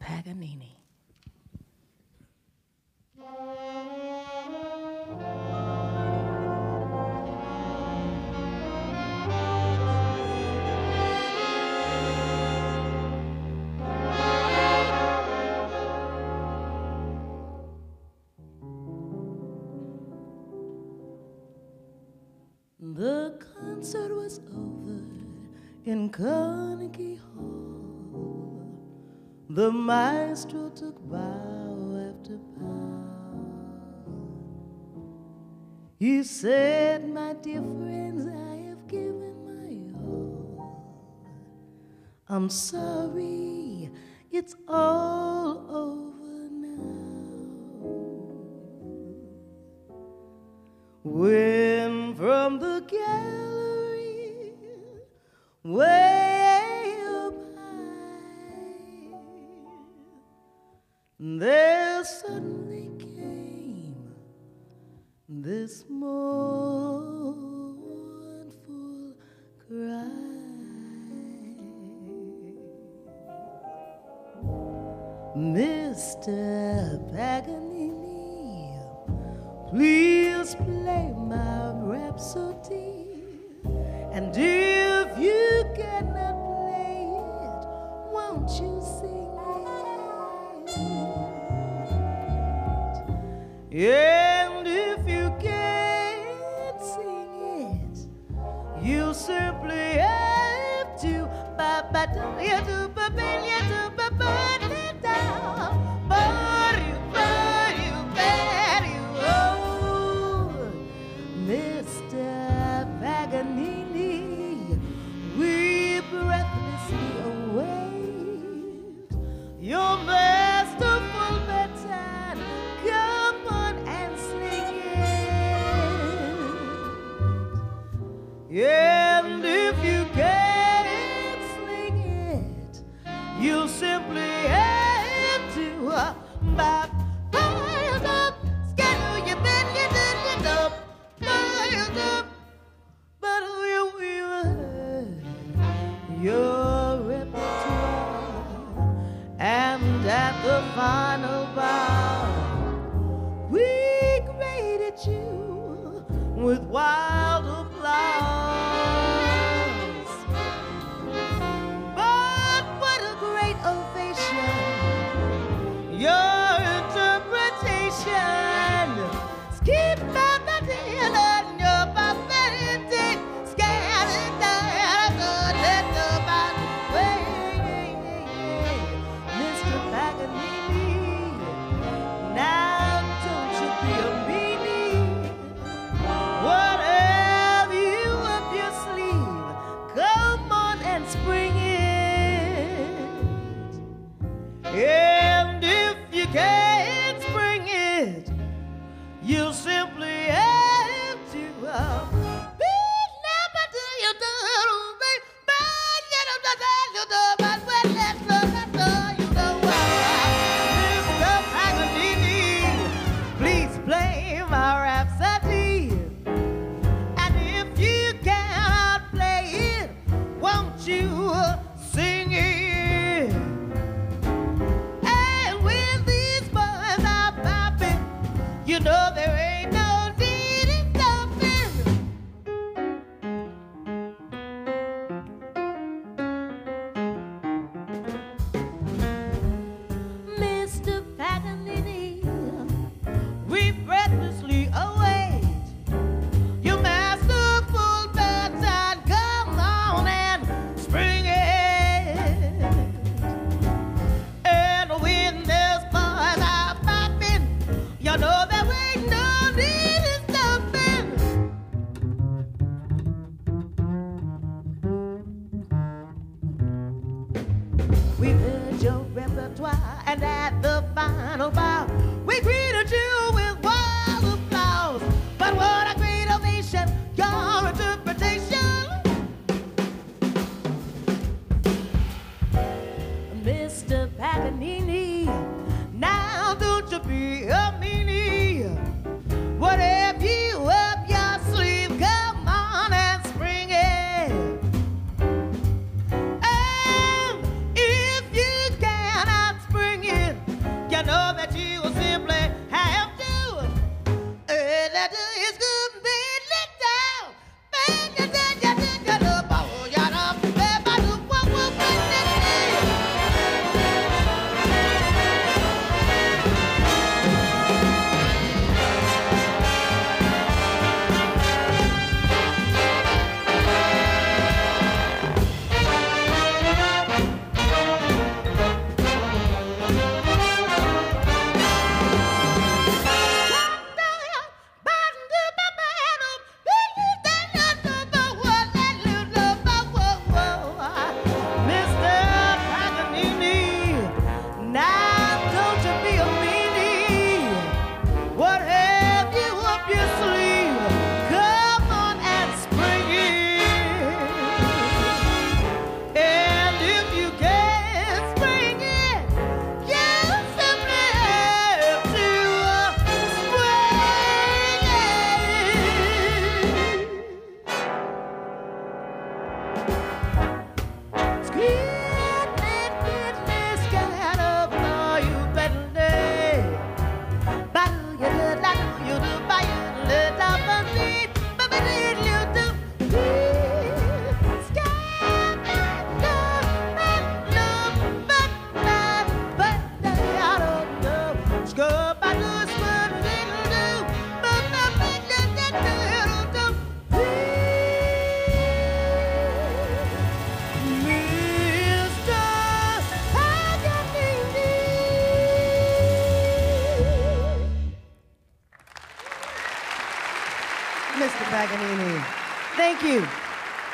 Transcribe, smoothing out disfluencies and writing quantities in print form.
Paganini. The concert was over in Carnegie Hall. The maestro took bow after bow. He said, my dear friends, I have given my all. I'm sorry, it's all over now. When from the gallery way up high, there suddenly came this mournful cry. Mr. Paganini, please play my rhapsody, and if you cannot play it, won't you sing it? And if you can't sing it, you simply have to Mr. Paganini, we breathlessly await your masterful baton. Come on and sing it. And if you can't sing it, you simply have to your repertoire, and at the final bow, we graded you with wild applause. But what a great ovation! Your interpretation, skip by the tail and your prosperity, scattered down the way. Mr. Paganini, now don't you be a meanie. Whatever you up your sleeve, come on and spring it. And if you can't spring it, you simply have to Mr. Paganini, please play my rhapsody, and if you cannot play it, won't you sing it? And when these boys are popping, you know there ain't no need in stopping. Mr. Paganini, we breathlessly await your masterful baton. Come on and spring it. And when these boys are popping, you know there ain't no need in stopping. We've heard your repertoire, and at the final bow, we greeted you with wild applause. But what a great ovation, your interpretation, Mr. Paganini. Now don't you be a meanie. Whatever you up your sleeve, come on and spring it. And if you cannot spring know that you will simply have to. That is good, bed let down. Mr. Paganini. Thank you.